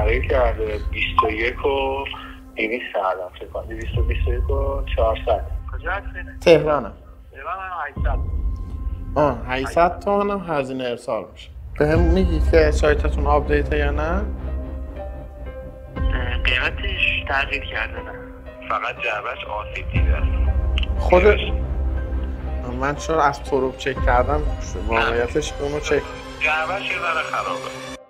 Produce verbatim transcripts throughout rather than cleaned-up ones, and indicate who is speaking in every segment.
Speaker 1: تغییر کرده. بیست و یک و دویست الان فکر کنم دویست و بیست و یک و چهارصد. کجا هستین؟
Speaker 2: تهرانم.
Speaker 1: تهرانم هشتصد.
Speaker 2: آه هشتصد تومن هم هزینه ارسال میشه. به هم میگید که سایتتون آپدیته یا نه؟
Speaker 1: قیمتش تغییر کرده نه. فقط جعبهش آسیب دیده.
Speaker 2: خودت من چون از تروب چک کردم واقعیتش اونو چک
Speaker 1: جعبهش یه ذره خرابه.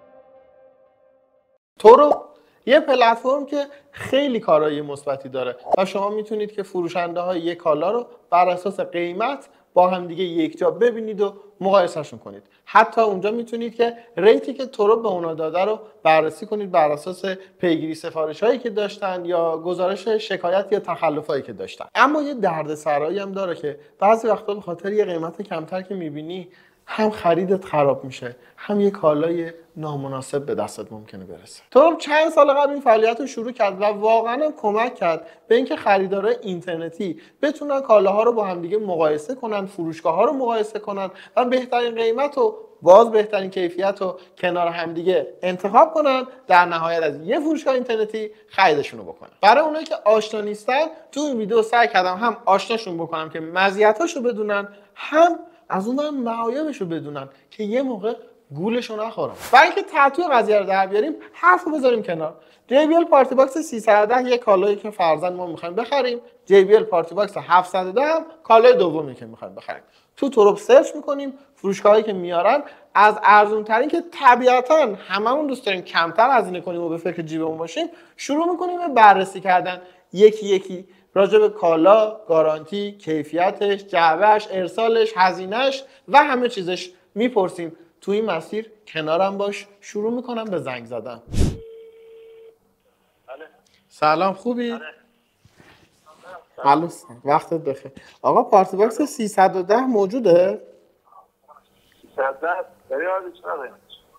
Speaker 2: تروب یه پلتفرم که خیلی کارایی مثبتی داره و شما میتونید که فروشنده های یک کالا رو بر اساس قیمت با هم دیگه یک جا ببینید و مقایسهشون کنید. حتی اونجا میتونید که ریتی که تروب به اونا داده رو بررسی کنید بر اساس پیگیری سفارش هایی که داشتن یا گزارش شکایت یا تخلف هایی که داشتن. اما یه دردسرایی هم داره که بعضی وقتا به خاطر یه قیمت کمتر که میبینی هم خریدت خراب میشه، هم یه کالای نامناسب به دستت ممکنه برسه. تروب چند سال قبل این فعالیت رو شروع کرد و واقعا کمک کرد به اینکه خریدارای اینترنتی بتونن کالاها رو با هم دیگه مقایسه کنن، فروشگاه ها رو مقایسه کنن و بهترین قیمت و باز بهترین کیفیت رو کنار هم دیگه انتخاب کنن، در نهایت از یه فروشگاه اینترنتی خریدشون رو بکنن. برای اونایی که آشنا نیستن تو این ویدیو سعی کردم هم آشناشون بکنم که مزیتاشو بدونن، هم از اون برم معایبش رو بدونن که یه موقع گولش رو نخورم. برای اینکه تحتوی قضیه رو در بیاریم حرف رو بذاریم کنار. جی بی ال پارتی باکس سیصد و ده یک کالایی که فرضاً ما میخوایم بخریم، جی بی ال پارتی باکس هفتصد و ده هم کالای دومی که میخوایم بخریم. تو تروب سرچ میکنیم، فروشگاهایی که میارن از ارزون ترین که طبیعتاً هممون دوست داریم کمتر هزینه کنیم و به فکر جیبمون باشیم، شروع میکنیم به بررسی کردن یکی یکی راجع به کالا، گارانتی، کیفیتش، جعبهش، ارسالش، هزینهش و همه چیزش میپرسیم. تو این مسیر کنارم باش. شروع میکنم به زنگ زدن.
Speaker 1: بله.
Speaker 2: سلام، خوبی؟
Speaker 1: بله.
Speaker 2: الو، وقتت بخیر. آقا پارتی باکس سیصد و ده موجوده؟
Speaker 1: سیصد و ده داری آرزی چرا قیمتش؟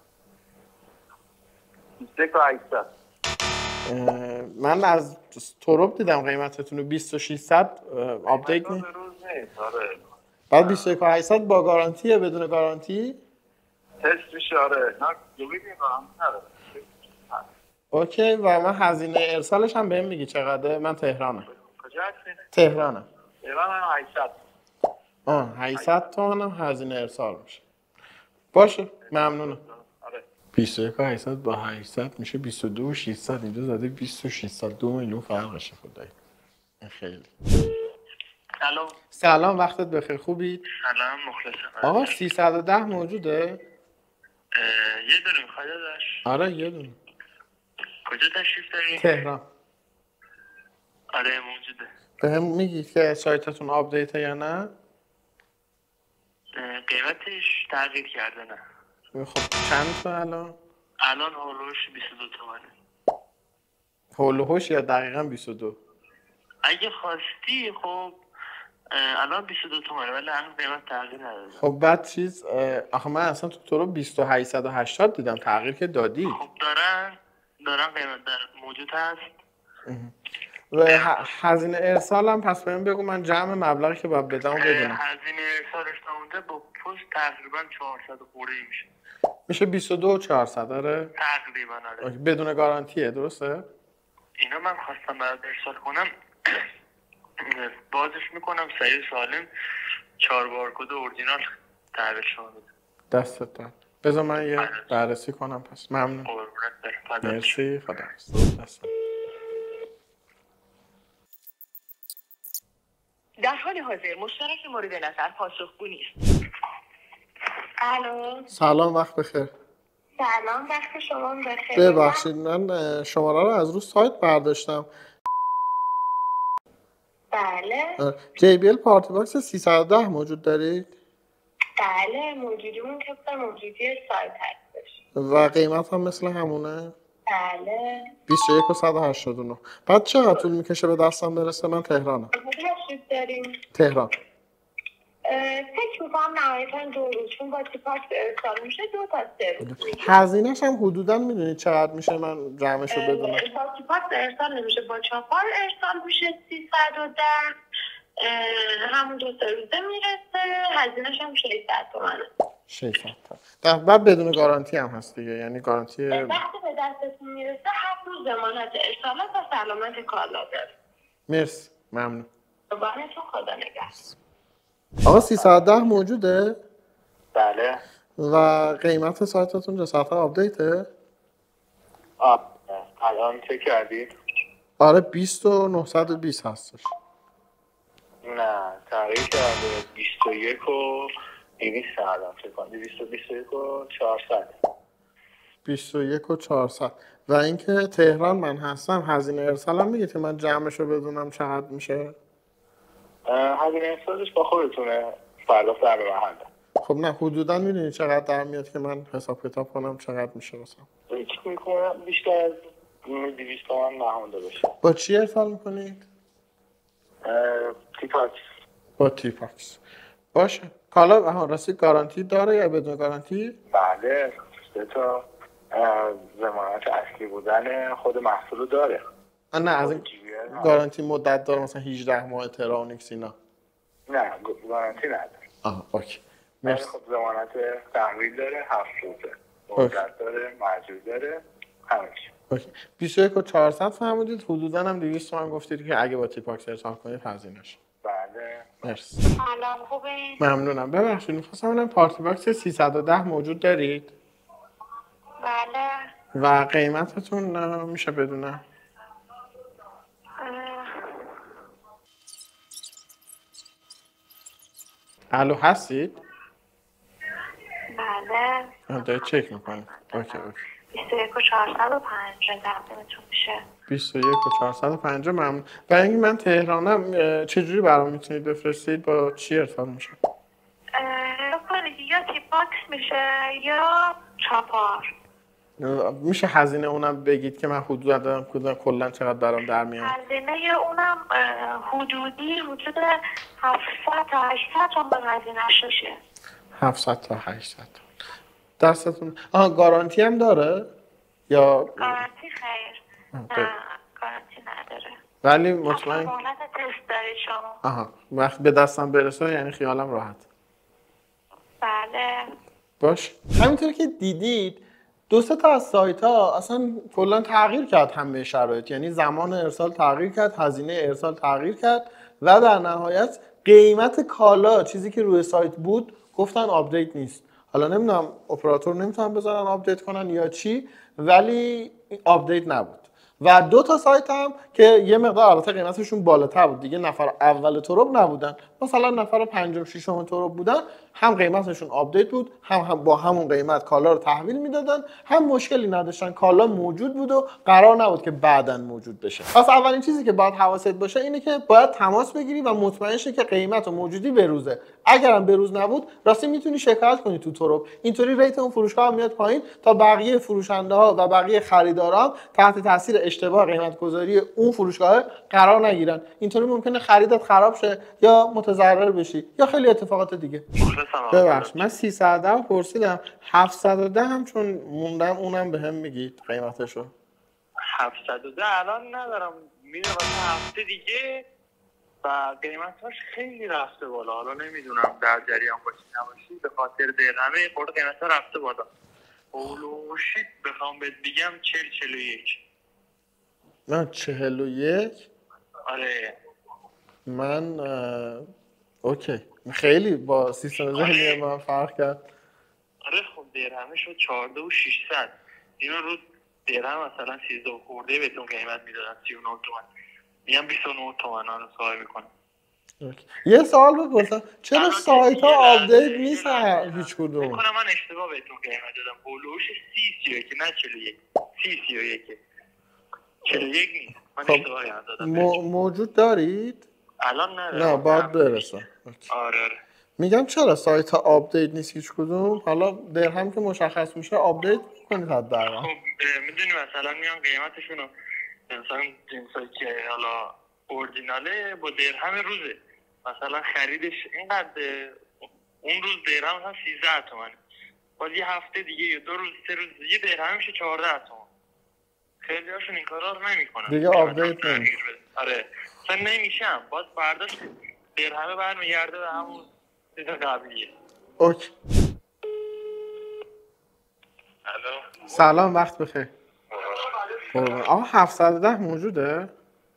Speaker 1: بیست و یک و هشتصد.
Speaker 2: من از تروب دیدم قیمتتون رو بیست و ششصد آپدیت نی؟ بعد بیست و یک و هشتصد با گارانتیه بدون گارانتی؟
Speaker 1: تست میشه. آره نه دوباره گارانتی نداره.
Speaker 2: اوکی. و من هزینه ارسالش هم بهم میگی چقدره؟ من تهرانم.
Speaker 1: کجا هستین؟
Speaker 2: تهرانم.
Speaker 1: تهرانم هشتصد.
Speaker 2: آه هشتصد تومن هم هزینه ارسال میشه. باشه، ممنونم.
Speaker 1: آره.
Speaker 2: بیست و یک و هشتصد با هشتصد میشه بیست و دو و ششصد. اینجا زده بیست و ششصد. دو میلیون فرقشه خدایی. خیلی.
Speaker 1: سلام.
Speaker 2: سلام، وقتت بخیر. خوبی؟
Speaker 1: سلام، مخلصم.
Speaker 2: آقا سیصد و ده موجوده؟
Speaker 1: یه دونه میخوای داشت؟
Speaker 2: آره یه دونه.
Speaker 1: کجا تشریف داری؟
Speaker 2: تهران.
Speaker 1: آره موجوده.
Speaker 2: به هم میگید که سایتتون آپدیته یا نه؟
Speaker 1: قیمتش تغییر کرده نه.
Speaker 2: خب چند تا الان؟
Speaker 1: الان هولوش بیست و دو تومنه.
Speaker 2: هولوش یا دقیقاً بیست و دو؟
Speaker 1: اگه خواستی خب الان بیست و دو تومنه ولی الان قیمت تغییر نداره.
Speaker 2: خب بعد چیز آخه من اصلا تو تو رو بیست و هشتصد و هشتاد دیدم، تغییر که دادی.
Speaker 1: خب دارن دارن قیمت در موجود هست.
Speaker 2: و هزینه ارسال هم پس بهم بگو من جمع مبلغی که باید بدم بدونم.
Speaker 1: هزینه ارسالش تا اونجا با پست تقریبا چهارصد و خورده میشه.
Speaker 2: میشه بیست و دو و چهارصد داره؟
Speaker 1: تقریبا آره.
Speaker 2: بدون گارانتیه درسته؟
Speaker 1: اینا من خواستم برات ارسال کنم بازش میکنم صحیح سالم چهار بارکد اورجینال تحویل شما بده.
Speaker 2: دستت درد. بذار من یه بررسی کنم پس. ممنون.
Speaker 1: قربونت برم.
Speaker 2: مرسی. خداحافظ.
Speaker 3: در حال حاضر مشترک مورد نظر پاسخگو نیست. الو.
Speaker 2: سلام، وقت بخیر.
Speaker 3: سلام، وقت شما بخیر.
Speaker 2: ببخشید من شماره رو از رو سایت برداشتم.
Speaker 3: بله.
Speaker 2: جی بی ال پارتی باکس سیصد و ده موجود دارید؟
Speaker 3: بله، موجودیمون طبق موجودی سایت هستش.
Speaker 2: و قیمت هم مثل همونه؟
Speaker 3: بله.
Speaker 2: بیست و یک و صد و هشتاد و نه. بعد چقدر طول میکشه به دستم برسه؟ من تهرانم.
Speaker 3: تشریف داریم؟
Speaker 2: تهران.
Speaker 3: فکر میکنم نهایتاً دو روز، چون با تیپاکس ارسال میشه دو تا سه روز.
Speaker 2: هزینه‌ش هم حدوداً میدونید چقدر میشه من جمعشو بدونم؟
Speaker 3: با تیپاکس ارسال نمیشه، با چاپار ارسال میشه سیصد و ده. همون دو سه روزه میرسه. هزینه‌ش هم ششصد تومنه.
Speaker 2: ششصد تا بعد بدون گارانتی هم هست دیگه، یعنی گارانتی
Speaker 3: وقتی به دستتون میرسه هفت روز ضمانت ارسالات و سلامت کالا داره.
Speaker 2: مرسی، ممنون.
Speaker 3: قربانتون، خدا نگهدار.
Speaker 2: آقا سیصد و ده موجوده؟
Speaker 1: بله.
Speaker 2: و قیمت سایتتون جسارت آپدیته؟
Speaker 1: آه الان چه کردید؟
Speaker 2: آره بیست و نهصد و بیست هستش.
Speaker 1: نه تغییر کرده. بیست و یک و دویست الان فکر کنم بیست و بیست و یک و چهارصد.
Speaker 2: بیست و یک و چهارصد. و اینکه تهران من هستم هزینه ارسالم میگه که من جمعشو بدونم چقدر میشه؟
Speaker 1: هزینه ارسالش با خودتونه، فردا سر به محل.
Speaker 2: خب نه حدودا میدونی چقدر در میاد که من حساب کتاب کنم چقدر میشه واسم؟
Speaker 1: هیچ میکنم بیشتر از دویست تومن نهونده بشه.
Speaker 2: با چی ارسال میکنید؟
Speaker 1: تیپاکس.
Speaker 2: با تیپاکس. باشه. کالا آها راستی گارانتی داره یا بدون گارانتی؟
Speaker 1: بله سه تا ضمانت اصلی بودن خود محصول داره.
Speaker 2: نه از این گارانتی مدت داره مثلا هجده ماه ترانیکس اینا؟
Speaker 1: نه گارانتی نداره.
Speaker 2: آها اوکی.
Speaker 1: مرسی. خب ضمانت تحویل داره، هفت روزه مدت داره، مجبور داره، همه چی.
Speaker 2: اوکی. بیست و یک و چهارصد فهمیدید، حدوداً هم دویست تومن گفتید که اگه با تیپاکس ارسال کنید هزینه‌اش.
Speaker 1: بله.
Speaker 2: مرسی.
Speaker 3: سلام، خوبین؟
Speaker 2: ممنونم. ببخشید می‌خواستم ببینم پارتی باکس سیصد و ده موجود دارید؟
Speaker 3: بله.
Speaker 2: و قیمتتون میشه بدونم؟ الو هستید؟
Speaker 3: بله.
Speaker 2: دارید چک میکنید. اوکی اوکی.
Speaker 3: بیست و یک و چهارصد و پنجاه تقدیمتون میشه.
Speaker 2: بیست و یک و چهارصد و پنجاه ممنون. برای اینکه من تهرانم چجوری برام میتونید بفرستید؟ با چی ارسال میشه؟
Speaker 3: کنید یا تیپاکس میشه یا چاپار.
Speaker 2: میشه هزینه اونم بگید که من حدود دارم کدوم کلا چقدر برام در میاد؟
Speaker 3: هزینه اونم حدودی حدود هفتصد تا هشتصد تومن هزینه‌اش میشه.
Speaker 2: هفتصد تا هشتصد. دستتون آها گارانتی هم داره یا
Speaker 3: گارانتی خیر؟ نه گارانتی نداره.
Speaker 2: ولی مطمئن
Speaker 3: مهلت تست دارید شما.
Speaker 2: آها وقت به دستم برسه یعنی خیالم راحت.
Speaker 3: بله.
Speaker 2: باش. همینطور که دیدید دو سه تا از سایت ها اصلا کلا تغییر کرد همه شرایط، یعنی زمان ارسال تغییر کرد، هزینه ارسال تغییر کرد و در نهایت قیمت کالا چیزی که روی سایت بود گفتن آپدیت نیست. حالا نمیدونم اپراتور نمیتونن بذارن آپدیت کنن یا چی، ولی آپدیت نبود. و دو تا سایت هم که یه مقدار البته قیمتشون بالاتر بود دیگه، نفر اول تروب نبودن، مثلا نفر پنجم ششم تروب بودن، هم قیمتشون آپدیت بود، هم, هم با همون قیمت کالا رو تحویل میدادن، هم مشکلی نداشتن، کالا موجود بود و قرار نبود که بعداً موجود بشه. پس اولین چیزی که باید حواست باشه اینه که باید تماس بگیری و مطمئن شی که قیمت و موجودی بروزه. اگرم بروز نبود راستی میتونی شکایت کنی تو تروب، اینطوری ریت اون فروشگاه میاد پایین تا بقیه فروشنده ها و بقیه خریدارا تحت تاثیر اشتباه قیمت گذاری اون فروشگاه قرار نگیرن. اینطوری ممکنه خریدت خراب شه یا متضرر بشی یا خیلی اتفاقات دیگه. ببخشید من سیصد و ده پرسیدم، هفتصد و ده هم چون موندم اونم بهم میگید قیمتشو؟
Speaker 1: هفتصد و ده الان ندارم، میره واسه هفته دیگه و قیمتاش خیلی رفته بالا. حالا نمیدونم در جریان باشی نباشی، به خاطر درهمه خورده قیمتا رفته بالا. اولوشیت بخوام بهت بگم چهل چهل و یک.
Speaker 2: نه چهل و یک؟
Speaker 1: آره
Speaker 2: من اوکی خیلی با سیستم ذهنی من فرق کرد.
Speaker 1: آره خب درهمه شد چهارده و ششصد. اینا رو درهم مثلا سیزده و خورده بهتون قیمت میدادن، سی و نه تومن. میگم بیست و نه تومن ها رو صاحب میکنم.
Speaker 2: یه سوال بپرسم، چرا سایت ها آپدیت نیست هیچ کدوم؟
Speaker 1: میکنم من اشتباه بهتون قیمت دادم. هولوش سی سی و یک نه چهل و یک. سی سی و یک. چهل و یک نیست. من
Speaker 2: خب
Speaker 1: اشتباه قیمت دادم.
Speaker 2: موجود دارید؟
Speaker 1: الان نه.
Speaker 2: نه باید برسه.
Speaker 1: آره آره.
Speaker 2: میگم چرا سایت ها آپدیت نیست هیچ کدوم؟ حالا درهم که مشخص میشه آپدیت کنید حداقل.
Speaker 1: خب میدونی مثلا میان قیمتشون رو مثلا جنسایی که حالا اوریجیناله با درهم روزه، مثلا خریدش اینقدر، اون روز درهم مثلا سیزده تومنه، باز یه هفته دیگه یا دو روز سه روز دیگه درهم میشه چهارده تومن. خیلی هاشون این کارا رو نمیکنن
Speaker 2: دیگه آپدیت نمیشه.
Speaker 1: آره مثلا نمیشم، باز برداشت درهمه برمیگرده به همون چیز قبلیه.
Speaker 2: اوکی.
Speaker 1: الو
Speaker 2: سلام، وقت بخیر. آقا هفتصد و ده موجوده؟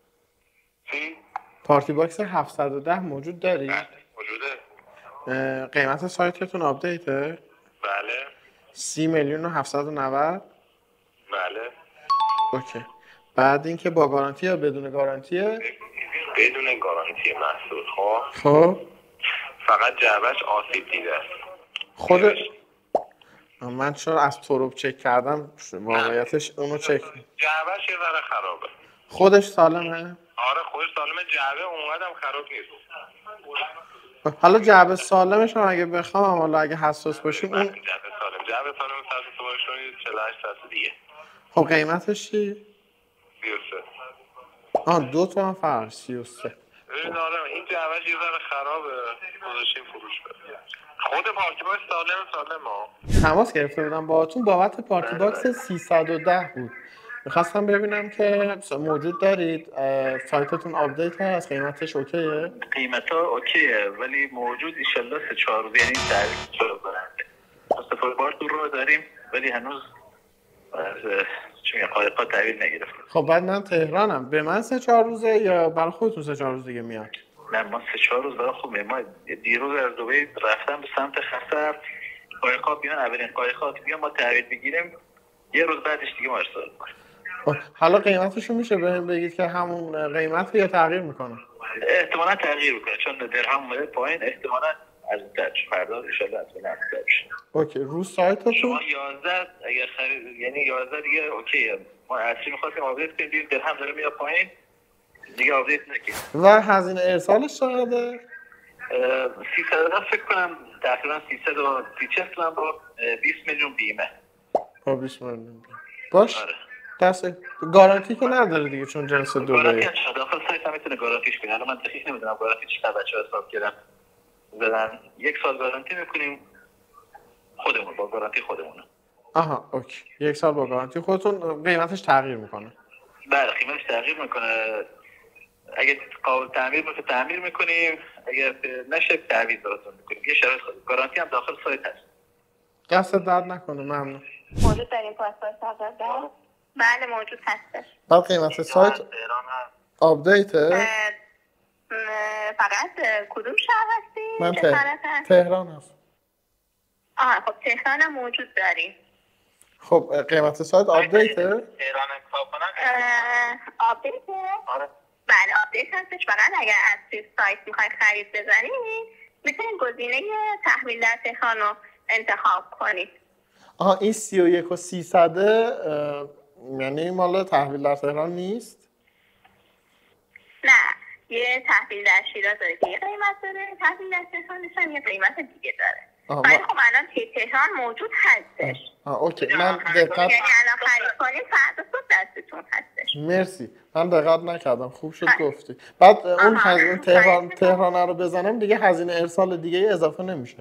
Speaker 1: چی؟
Speaker 2: پارتی باکس هفتصد و ده موجود داری؟
Speaker 1: بله موجوده.
Speaker 2: قیمت سایتتون آپدیته؟
Speaker 1: بله
Speaker 2: سی میلیون و هفتصد و نود؟
Speaker 1: بله.
Speaker 2: اوکی. بعد اینکه با گارانتی یا بدون گارانتیه؟
Speaker 1: بدون گارانتی محصول. خب
Speaker 2: خب
Speaker 1: فقط جعبش آسیب دیده است.
Speaker 2: خود من چون از تروب چک کردم واقعیتش اونو چک
Speaker 1: جعبش یه ذره خرابه.
Speaker 2: خودش سالمه؟
Speaker 1: آره خودش سالمه، جعبه اونقدر خراب نیست.
Speaker 2: حالا جعبه سالمش هم اگه بخوام، حالا اگه حساس باشیم اون
Speaker 1: جعبه سالم جعبه سالم ساعت صبحشون چهل و هشت ساعت دیگه.
Speaker 2: خب قیمتش چی؟
Speaker 1: سی و سه.
Speaker 2: آه دو تا هم فرق. سی و سه.
Speaker 1: ببین آره این جعبهش یه ذره خرابه، گذاشتیم فروش بده. خود پارتی باکس سالم سالم ها.
Speaker 2: تماس گرفته بودم باهاتون بابت پارتی باکس سیصد و ده بود. میخواستم ببینم که موجود دارید، سایتتون آپدیت هست، قیمتش اوکیه؟
Speaker 4: قیمت ها اوکیه ولی موجود ایشالله سه چهار روز یعنی تعویض شده برنده. استفاده بارتون رو داریم ولی هنوز چون قایقات تعویض نگرفتیم.
Speaker 2: خب بعد من تهرانم، به من سه چهار روزه یا برای خودتون سه چهار روز دیگه میاد؟
Speaker 4: نه ما سه چهار روز برای خوبه. ما دیروز از دبی رفتم به سمت خسر، قایقات بیان اولین قایقات بیان ما تعویض بگیریم، یه روز بعدش دیگه ما ارسال کنیم.
Speaker 2: حالا قیمتشو میشه بهم بگید که همون قیمت یا تغییر میکنه؟
Speaker 4: احتمالا تغییر میکنه چون درهم اومده پایین، احتمالا از درش فردا ان شاء الله از افزایش بشه.
Speaker 2: اوکی. رو سایتتون
Speaker 4: شما یازده اگر خرید یعنی یازده دیگه اوکیه. ما اصلی می‌خواستیم آپدیت کنیم، دید درهم داره میاد پایین دیگه آپدیت نکنیم.
Speaker 2: و هزینه ارسالش چقدره؟
Speaker 4: سیصد فکر کنم تقریبا سیصد و سی تومن با بیست میلیون بیمه.
Speaker 2: با بیست میلیون بیمه. باش.
Speaker 4: آره.
Speaker 2: دست گارانتی که نداره دیگه چون جنس دو
Speaker 4: گارانتی هم داخل سایت هم میتونه گارانتیش کنه. الان من دقیق نمیدونم گارانتی چقدر بچه‌ها حساب کردن. بدن یک سال گارانتی میکنیم خودمون، با گارانتی خودمون.
Speaker 2: آها اوکی. یک سال با گارانتی خودتون. قیمتش تغییر میکنه؟
Speaker 4: بله قیمتش تغییر میکنه. اگه قابل تعمیر باشه تعمیر میکنیم، اگه نشه تعویض براتون میکنیم. یه شرایط خود گارانتی هم داخل سایت هست.
Speaker 2: دست درد نکنه. ممنون.
Speaker 3: موجود داریم پاسپورت سازنده؟ بله موجود هستش.
Speaker 2: بعد قیمت سایت آپدیته؟
Speaker 3: فقط کدوم شهر هستی؟
Speaker 2: من تهران. تهران هست.
Speaker 3: آها خب تهران هم موجود داریم.
Speaker 2: خب قیمت سایت آپدیته؟
Speaker 1: تهران حساب کنن؟
Speaker 3: آپدیته؟
Speaker 1: آره.
Speaker 3: بله آپدیت هستش. فقط اگر از توی سایت میخواید خرید بزنید میتونید گزینه تحویل در تهران رو انتخاب کنید.
Speaker 2: آها این سی و یک و سیصده یعنی مال تحویل در تهران نیست؟
Speaker 3: نه یه تحویل در شیراز داره که یه قیمت داره، تحویل در تهرانش هم یه قیمت دیگه داره. ولی خب الان توی تهران موجود هستش.
Speaker 2: آه اوکی. من دقت
Speaker 3: یعنی الان خرید کنید فردا صبح دستتون هستش.
Speaker 2: مرسی. من دقت نکردم. خوب شد گفتی. بعد اون هزینه تهران تهران رو بزنم دیگه هزینه ارسال دیگه اضافه نمیشه؟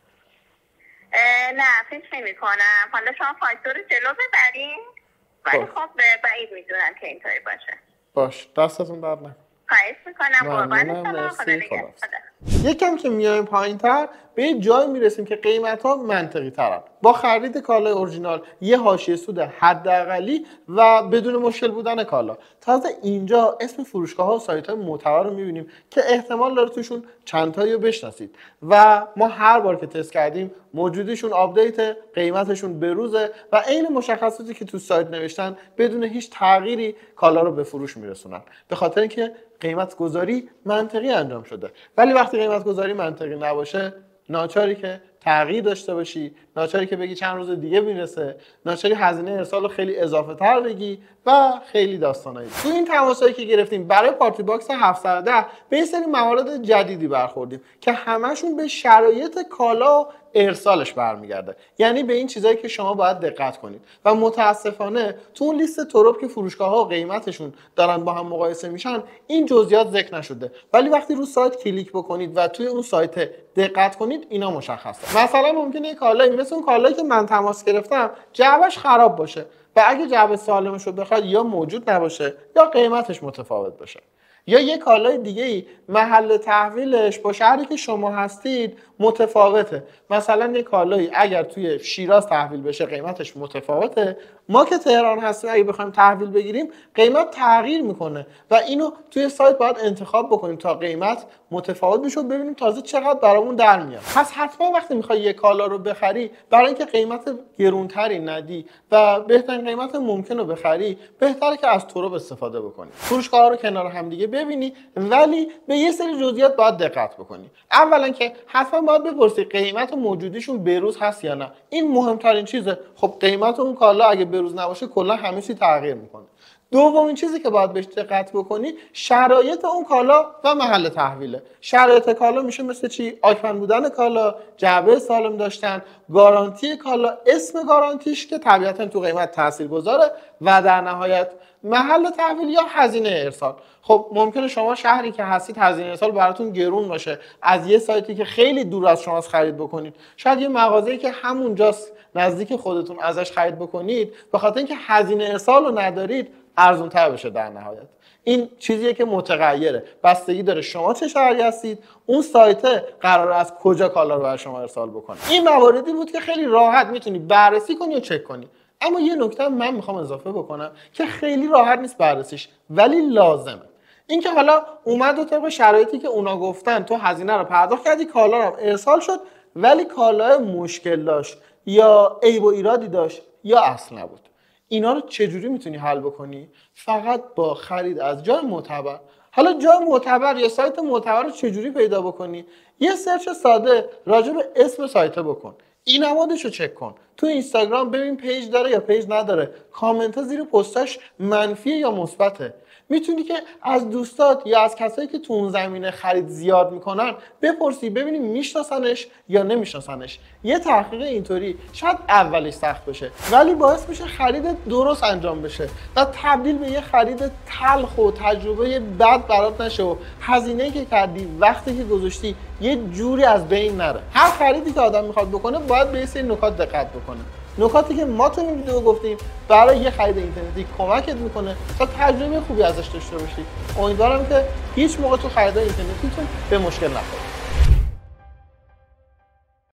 Speaker 3: نه فکر نمی کنم. حالا شما فاکتور رو جلو ببرین ولی خب بعید میدونم که اینطوری باشه.
Speaker 2: باش. دستتون درد نکنه.
Speaker 3: خواهش میکنم.
Speaker 2: ممنونم.
Speaker 3: خدا نگهدار.
Speaker 2: یکم که میایم پایین تر به یه جایی میرسیم که قیمت ها منطقی ترن. با خرید کالای اورجینال یه حاشیه سود حداقلی و بدون مشکل بودن کالا. تازه اینجا اسم فروشگاه ها و سایت های معتبر رو میبینیم که احتمال داره توشون چند تایی رو بشناسید و ما هر بار که تست کردیم موجودیشون آپدیت، قیمتشون بروزه و عین مشخصاتی که تو سایت نوشتن بدون هیچ تغییری کالا رو به فروش میرسونن. به خاطر اینکه قیمت گذاری منطقی انجام شده. ولی وقتی قیمت گذاری منطقی نباشه ناچاری که تغییر داشته باشی، ناچاری که بگی چند روز دیگه میرسه، ناچاری هزینه ارسال رو خیلی اضافه تر بگی و خیلی داستانایی. تو این تماسایی که گرفتیم برای پارتی باکس هفتصد و ده به این سری موارد جدیدی برخوردیم که همشون به شرایط کالا ارسالش برمیگرده. یعنی به این چیزایی که شما باید دقت کنید و متاسفانه تو اون لیست تروب که فروشگاه‌ها و قیمتشون دارن با هم مقایسه میشن این جزئیات ذکر نشده. ولی وقتی رو سایت کلیک بکنید و توی اون سایت دقت کنید اینا مشخصه. مثلا ممکنه یک کالایی مثل اون کالایی که من تماس گرفتم جعبش خراب باشه و اگه جعبه سالمش رو بخواد یا موجود نباشه یا قیمتش متفاوت باشه. یا یک کالای دیگه ای محل تحویلش با شهری که شما هستید متفاوته. مثلا یک کالایی اگر توی شیراز تحویل بشه قیمتش متفاوته، ما که تهران هستیم اگه بخوایم تحویل بگیریم قیمت تغییر میکنه و اینو توی سایت باید انتخاب بکنیم تا قیمت متفاوت بشه و ببینیم تازه چقدر برامون در میاد. پس حتما وقتی میخوای یک کالا رو بخری، برای اینکه قیمت گرونتری ندی و بهترین قیمت ممکن رو بخری، بهتره که از توراب استفاده بکنی. فروشگاه‌ها رو کنار هم دیگه ببینی، ولی به یه سری جزئیات باید دقت بکنی. اولا که حتما باید بپرسی قیمت موجودیشون بروز هست یا نه. این مهمترین چیزه. خب قیمت اون کالا اگه بروز نباشه کلا همه چی تغییر میکنه. دومین چیزی که باید بهش دقت بکنی شرایط اون کالا و محل تحویله. شرایط کالا میشه مثل چی؟ آکمن بودن کالا، جعبه سالم داشتن، گارانتی کالا، اسم گارانتیش که طبیعتا تو قیمت تاثیرگذاره و در نهایت محل تحویل یا هزینه ارسال. خب ممکنه شما شهری که هستید هزینه ارسال براتون گرون باشه، از یه سایتی که خیلی دور از شماست خرید بکنید. شاید یه مغازه‌ای که همونجاست نزدیک خودتون ازش خرید بکنید، به خاطر اینکه هزینه ارسال رو ندارید ارزون تر بشه. در نهایت این چیزیه که متغیره، بستگی داره شما چه شهری هستید، اون سایت قراره از کجا کالا رو برای شما ارسال بکنه. این مواردی بود که خیلی راحت میتونی بررسی کنی و چک کنی. اما یه نکته من میخوام اضافه بکنم که خیلی راحت نیست بررسیش، ولی لازمه. اینکه حالا اومد و طبق شرایطی که اونا گفتن تو هزینه رو پرداخت کردی، کالا رو ارسال شد، ولی کالا مشکل داشت یا عیب و ایرادی داشت یا اصل نبود. اینا رو چجوری میتونی حل بکنی؟ فقط با خرید از جای معتبر. حالا جای معتبر یا سایت معتبر رو چجوری پیدا بکنی؟ یه سرچ ساده راجع به اسم سایت بکن. این نمادش رو چک کن. تو اینستاگرام ببین پیج داره یا پیج نداره، کامنت ها زیر پستاش منفی یا مثبته. میتونی که از دوستات یا از کسایی که تو اون زمینه خرید زیاد میکنن بپرسی ببینیم میشناسنش یا نمیشناسنش. یه تحقیق اینطوری شاید اولش سخت بشه ولی باعث میشه خرید درست انجام بشه و تبدیل به یه خرید تلخ و تجربه بد برات نشه و هزینه‌ای که کردی، وقتی که گذاشتی، یه جوری از بین نره. هر خریدی که آدم میخواد بکنه باید به یه سری نکات دقت بکنه. نکاتی که ما تو این ویدیو گفتیم برای یه خرید اینترنتی کمکت میکنه تا تجربه خوبی ازش داشته باشی. امیدوارم که هیچ موقع تو خرید اینترنتیتون به مشکل نخورید.